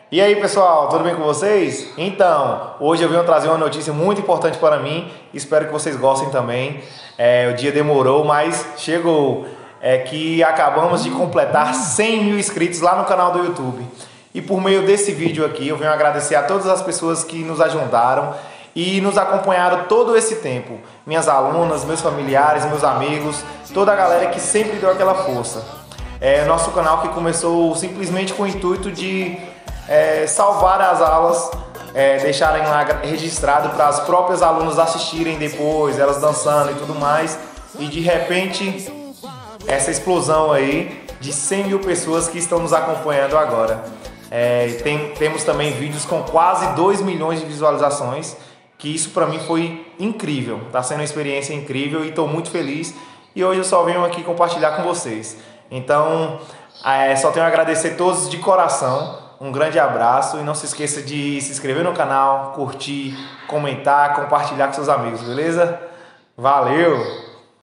E aí pessoal, tudo bem com vocês? Então, hoje eu venho trazer uma notícia muito importante para mim. Espero que vocês gostem também. O dia demorou, mas chegou. É que acabamos de completar 100 mil inscritos lá no canal do YouTube. E por meio desse vídeo aqui, eu venho agradecer a todas as pessoas que nos ajudaram e nos acompanharam todo esse tempo. Minhas alunas, meus familiares, meus amigos, toda a galera que sempre deu aquela força. Nosso canal que começou simplesmente com o intuito de salvar as aulas, deixarem lá registrado para as próprias alunas assistirem depois, elas dançando e tudo mais. E de repente, essa explosão aí de 100 mil pessoas que estão nos acompanhando agora. Temos também vídeos com quase 2 milhões de visualizações, que isso para mim foi incrível. Está sendo uma experiência incrível e estou muito feliz. E hoje eu só venho aqui compartilhar com vocês. Então, só tenho a agradecer a todos de coração. Um grande abraço e não se esqueça de se inscrever no canal, curtir, comentar, compartilhar com seus amigos, beleza? Valeu!